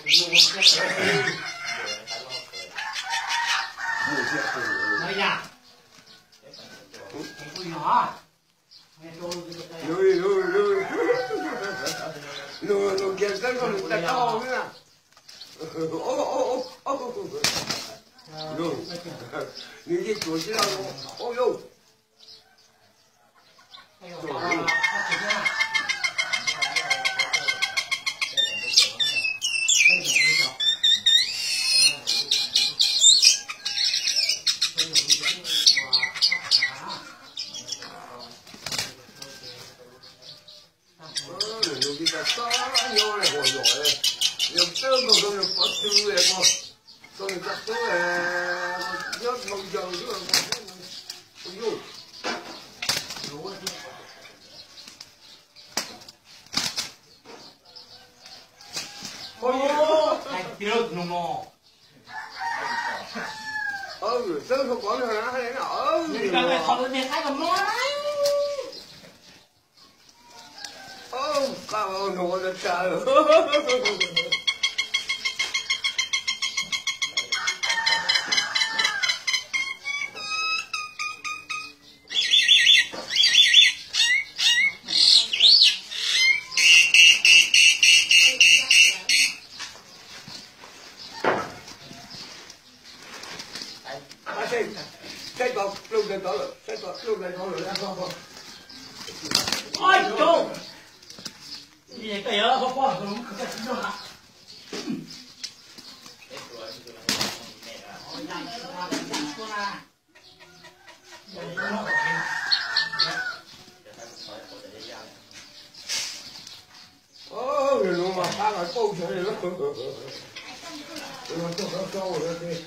Nói nha. Vui nhỏ. Lo que hacer con el tacao, mira. Ni cái chuột chứ đâu. Ôi ôi. Io ne voglio, io tengo che non posso dire, sono il cattore, io non voglio dire, io. Được nó mò. Sớm không có nữa hay nào. Người ta phải thọ lên hai con mò đấy. Cavolo, non voglio lasciare. Sai con, luôn lên đó rồi, sai con, luôn lên đó rồi, ra con. Ôi trời. Gì cái đó không có không có cái gì đâu. Non ma fa la cosa non so perché